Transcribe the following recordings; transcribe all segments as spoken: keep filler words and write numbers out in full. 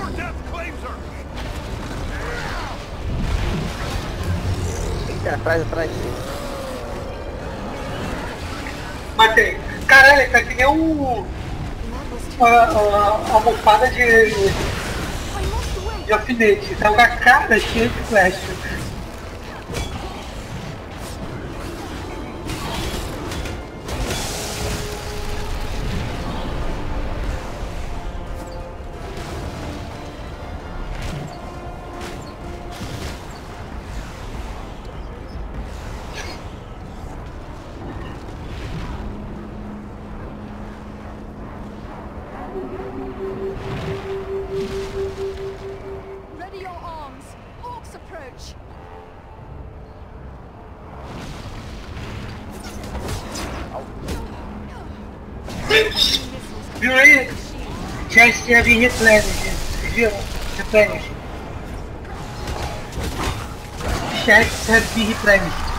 Eita, atrás, atrás. Matei. Caralho, ele tá que nem um... Uma, uma almofada de... de alfinete. Tá uma cara cheia de flecha. Ready your arms. Orcs approach. Viu aí? Já tinha vindo replenish. Vocês viram? Replenish. Chat have been replenished.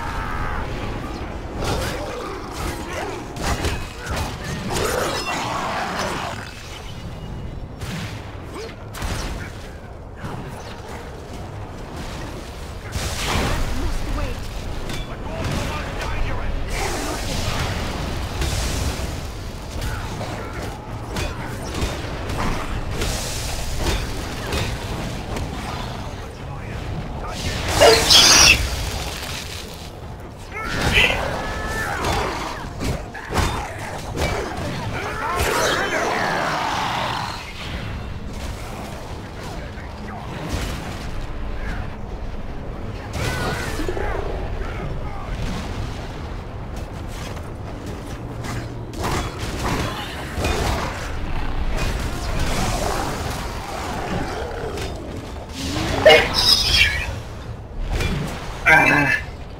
Ah.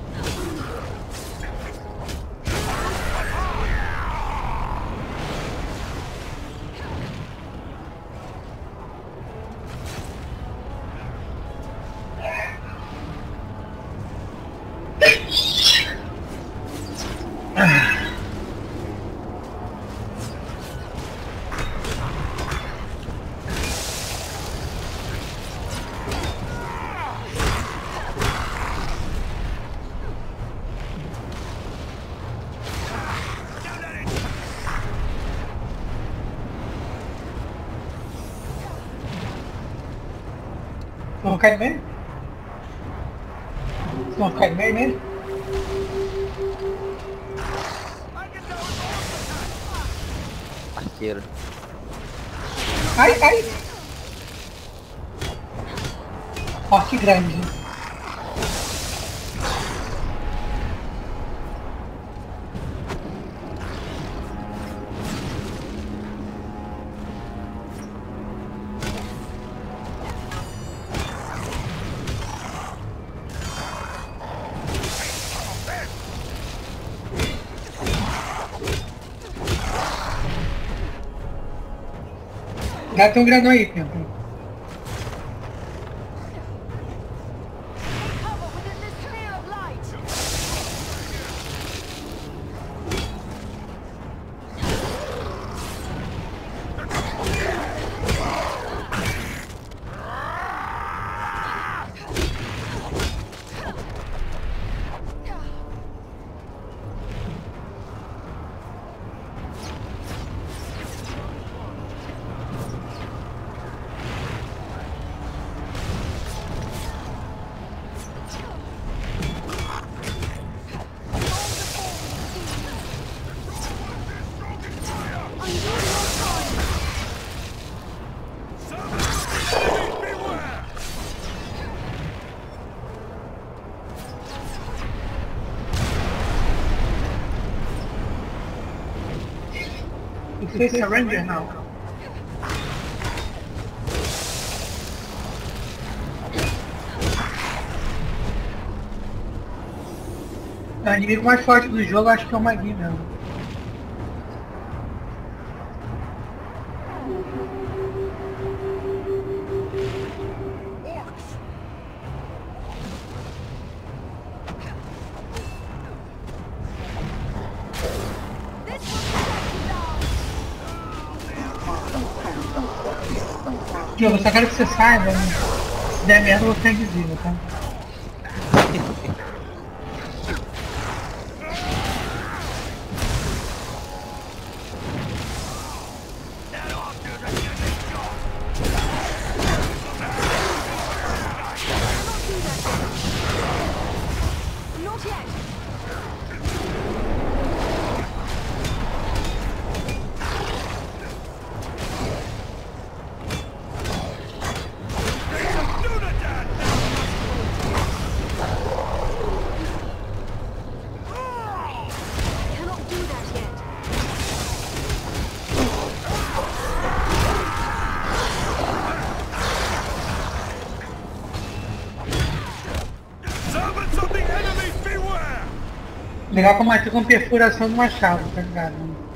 Vamos cair no meio? Vamos cair no meio nele? Parceiro. Ai, ai! Forte grande. Dá teu grano aí, Pedro. Cover within this sphere of light. Você surrender now. O inimigo mais forte do jogo acho que é o Magui mesmo. This will protect you now. Eu só quero que você saiba, né? Se der merda, eu vou ficar invisível, tá? Not yet. Cannot do that yet. Legal que eu matei com perfuração do machado, tá ligado?